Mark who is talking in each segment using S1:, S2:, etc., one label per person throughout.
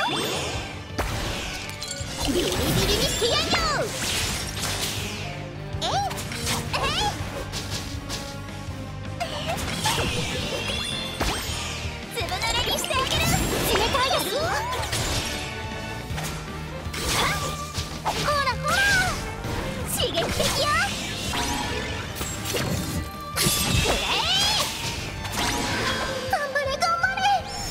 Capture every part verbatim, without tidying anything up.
S1: ビリビリにしてやんよ。えいえいずぶ濡れにしてあげる。冷たいですよ。ほらほら刺激的よ。くれ頑張れ頑張れ。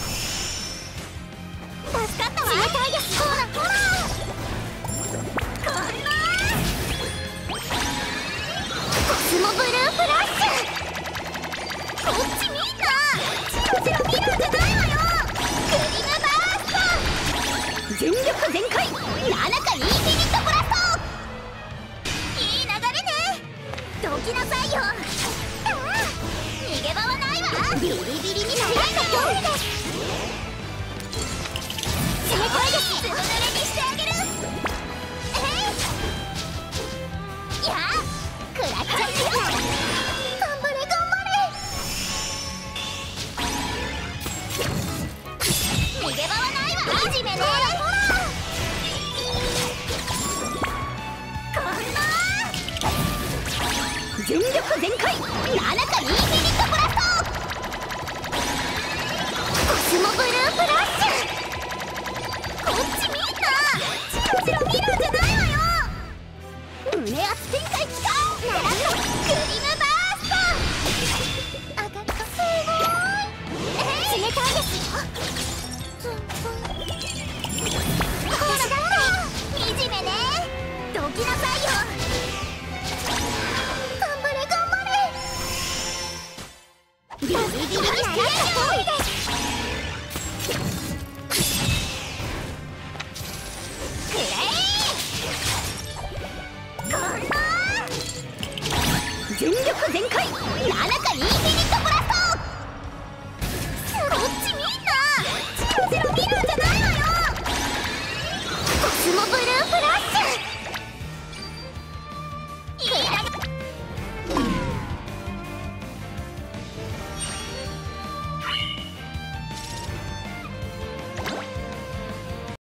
S1: 助かったわ。冷たいです。ほらほらこんなコスモブループラッシュ。こっち見た。こちら見るんじゃないわよ。クリームバースト。全力全開ななかインフィニットブラスト。いい流れね。どきなさいよ。ああ逃げ場はないわ。ビリビリにしてやんよ。冷たいです。ずぶ濡れにしてあげる。えいや食らっちゃうよ。頑張れ頑張れ。逃げ場はないわ。いじめね。ほらほらこんな全力全開ななかインフィニットブラスト。コスモブループラッシュ。こっち見た。こちら見るんじゃないわよ。胸圧展開使うならとクリームバースト。上がった。すごーい。え冷たいですよ。ツンツンほらだっていじめね。どきなさいよ。頑張れ頑張れ。ビリビリにしてやる。くれこんな全力全開ななかインフィニット